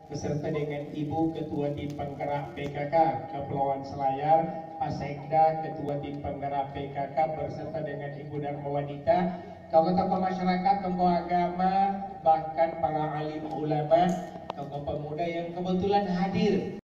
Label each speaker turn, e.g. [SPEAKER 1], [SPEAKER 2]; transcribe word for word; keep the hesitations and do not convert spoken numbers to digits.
[SPEAKER 1] beserta dengan Ibu Ketua Tim Penggerak P K K Kepulauan Selayar, Pak Sekda Ketua Tim Penggerak P K K beserta dengan Ibu Dharma Wanita, tokoh-tokoh masyarakat, tokoh agama, bahkan para alim ulama, tokoh pemuda yang kebetulan hadir